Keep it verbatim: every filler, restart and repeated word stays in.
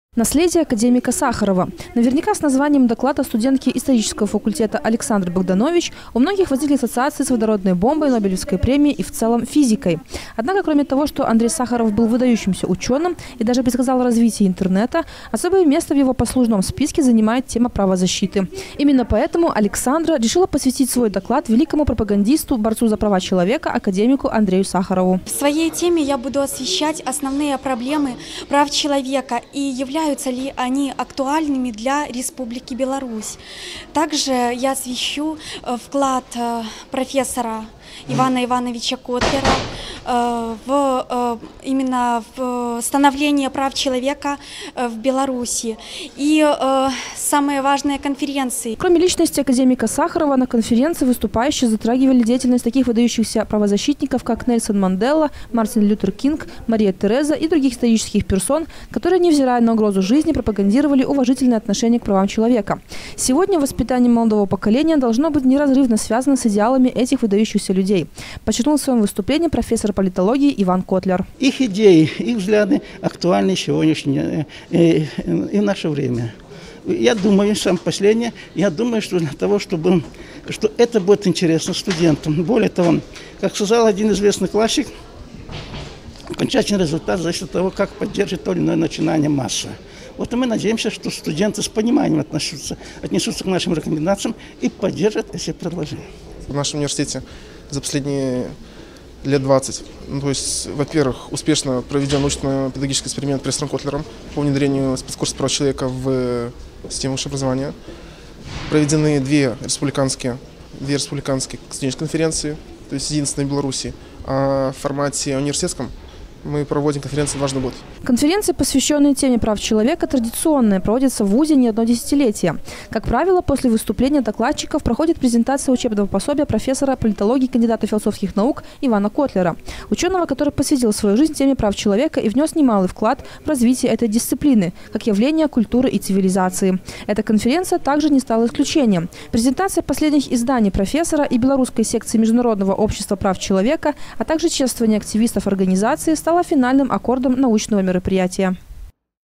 Наследие академика Сахарова. Наверняка с названием доклада студентки исторического факультета Александры Богданович у многих возникли ассоциации с водородной бомбой, Нобелевской премией и в целом физикой. Однако, кроме того, что Андрей Сахаров был выдающимся ученым и даже предсказал развитие интернета, особое место в его послужном списке занимает тема правозащиты. Именно поэтому Александра решила посвятить свой доклад великому пропагандисту, борцу за права человека, академику Андрею Сахарову. В своей теме я буду освещать основные проблемы прав человека и являются Являются ли они актуальными для Республики Беларусь. Также я освещу вклад профессора Ивана Ивановича Котлера в, именно в становление прав человека в Беларуси и самые важные конференции. Кроме личности академика Сахарова, на конференции выступающие затрагивали деятельность таких выдающихся правозащитников, как Нельсон Мандела, Мартин Лютер Кинг, Мария Тереза и других исторических персон, которые, невзирая на угрозу жизни, пропагандировали уважительное отношение к правам человека. Сегодня воспитание молодого поколения должно быть неразрывно связано с идеалами этих выдающихся людей, подчеркнул в своем выступлении профессор политологии Иван Котлер. Их идеи, их взгляды актуальны сегодняшнее и в наше время. Я думаю, самое последнее, я думаю, что для того, чтобы что это будет интересно студентам. Более того, как сказал один известный классик, окончательный результат зависит от того, как поддержит то или иное начинание масса. Вот и мы надеемся, что студенты с пониманием отнесутся, отнесутся к нашим рекомендациям и поддержат эти предложения. В нашем университете за последние лет двадцать, ну, то есть, во-первых, успешно проведен научно-педагогический эксперимент профессором Котлером по внедрению спецкурса прав человека в систему высшего образования. Проведены две республиканские, две республиканские студенческие конференции, то есть единственные в Беларуси, а в формате университетском мы проводим конференции дважды в год. Конференции, посвященные теме прав человека, традиционные, проводятся в ВУЗе не одно десятилетие. Как правило, после выступления докладчиков проходит презентация учебного пособия профессора политологии, кандидата философских наук Ивана Котлера, ученого, который посвятил свою жизнь теме прав человека и внес немалый вклад в развитие этой дисциплины, как явления культуры и цивилизации. Эта конференция также не стала исключением. Презентация последних изданий профессора и белорусской секции Международного общества прав человека, а также чествование активистов организации стала финальным аккордом научного мероприятия.